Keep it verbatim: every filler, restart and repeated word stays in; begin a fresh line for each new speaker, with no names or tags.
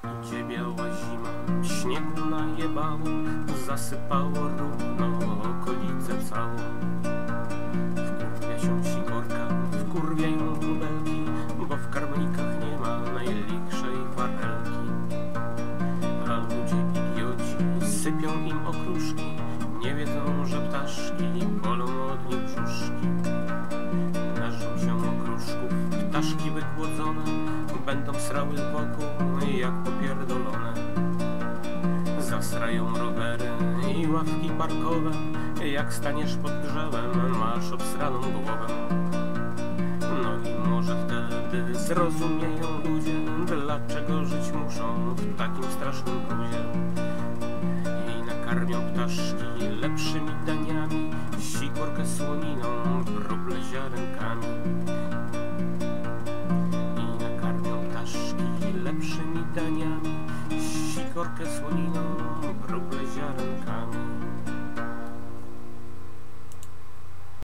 Idzie biała zima, śniegu najebało, zasypało równo okolicę całą. Wkurwia się sikorka, wkurwiają grubelki, bo w karmnikach nie ma najlikszej farelki. A ludzie idioci sypią im okruszki, nie wiedzą, że ptaszki bolą od nich brzuszki. Nażą się okruszków, ptaszki wygłodzone będą srały wokół jak popierdolone. Zasrają rowery i ławki parkowe, jak staniesz pod drzewem, masz obsraną głowę. No i może wtedy zrozumieją ludzie, dlaczego żyć muszą w takim strasznym brudzie. I nakarmią ptaszki lepszymi daniami, sikorkę słoniną, wróble ziarenkami. I nakarmią ptaszki lepszymi daniami, sikorkę słoniną, wróble ziarenkami.